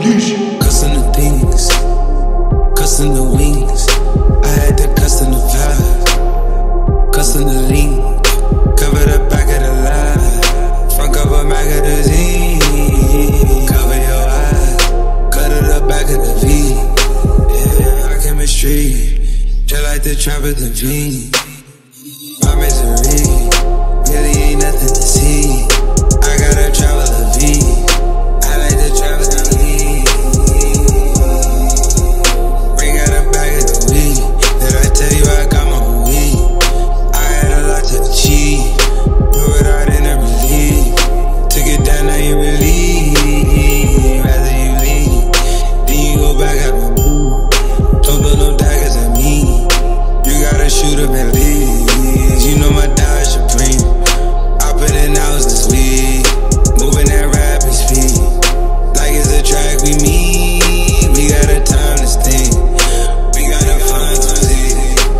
Custom the things, custom the wings. I had to custom the vibe, custom the lean. Cover the back of the line, front cover magazine. Cover your eyes, cut to the back of the V. Yeah, our chemistry, just like the trap of the V. My misery really ain't nothing to see. I gotta travel the V. I like to travel the V. Bring out the back of the weed. Did I tell you I got my own weed? I had a lot to achieve. Blew it out in a relief. Took it down, now you relieve. Rather you leave, then you go back out the move. Don't throw no daggers at me. You gotta shoot up and leave. You know my diet supreme. I put in hours this week, moving at rapid speed. Like it's a track we meet. We gotta time this thing. We gotta find some Z.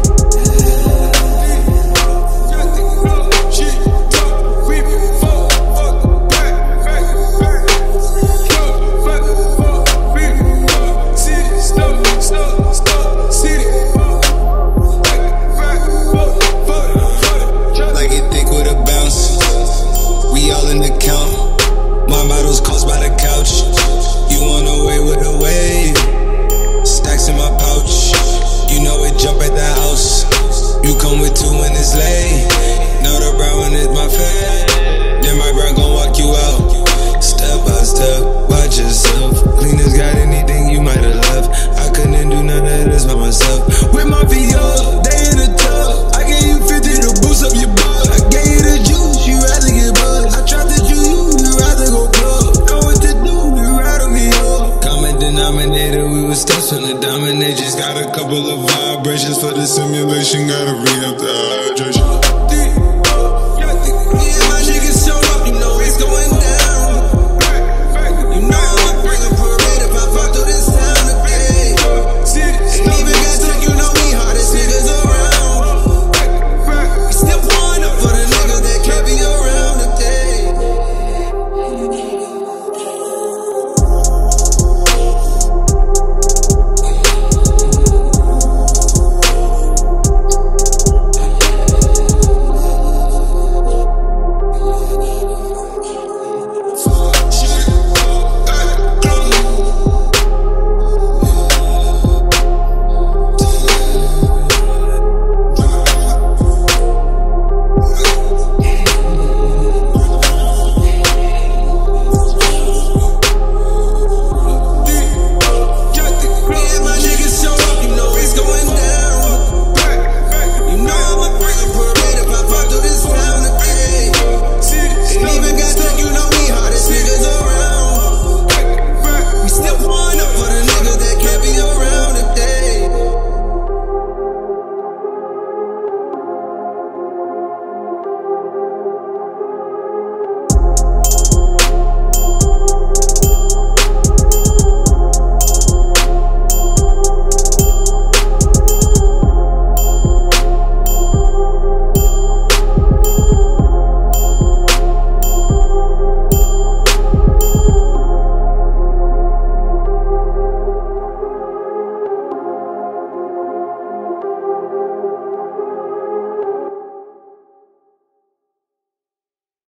Like it thick with a bounce. We all in the count. My models cost by the couch. You on the way with a wave. Stacks in my pouch. You know it jump at the house. You come with two when it's late. Know the brown one is my fave. Then my brown gon' walk you out. Step by step, watch yourself. Cleaners got anything you might have loved. I couldn't do none of this by myself. With my VO, they in the tub. I gave you 50 to boost up your buzz. I gave you the juice, you rather get buzzed. I tried to do you rather go club. Know what to do, you rattle me up. Common denominator, we were steps from the dominate. Just got a couple of vibrations for the simulation. Gotta read up the hydration.